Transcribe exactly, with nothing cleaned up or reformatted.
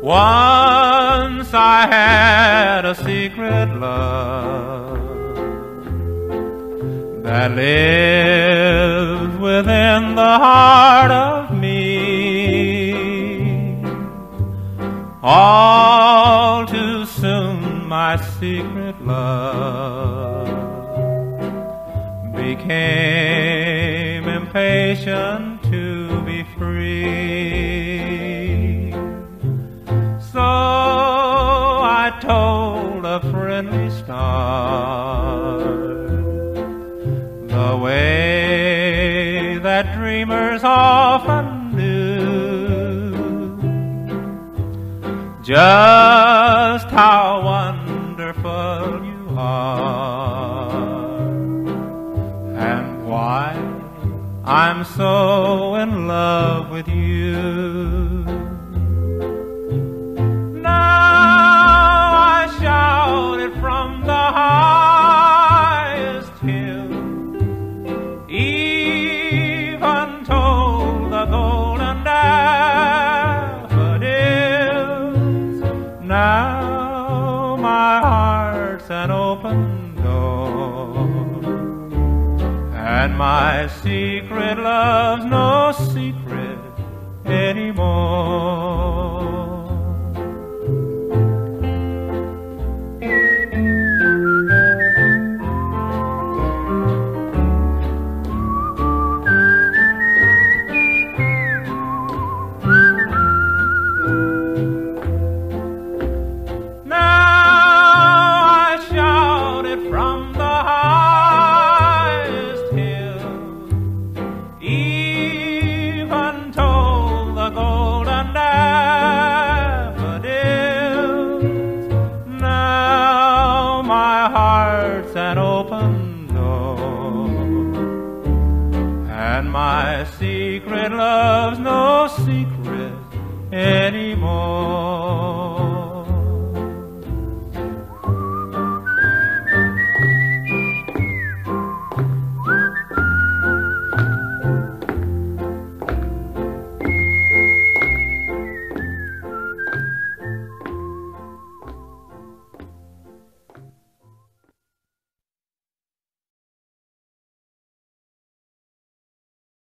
Once I had a secret love that lives within the heart of me. All too soon my secret love became impatient to be free. So I told a friendly star the way that dreamers often do, just how wonderful you are, and why I'm so in love with you. From the highest hill, even told the golden daffodils. Now my heart's an open door, and my secret love's no secret anymore. From the highest hill, even told the golden daffodils. Now my heart's an open door, and my secret love's no secret anymore.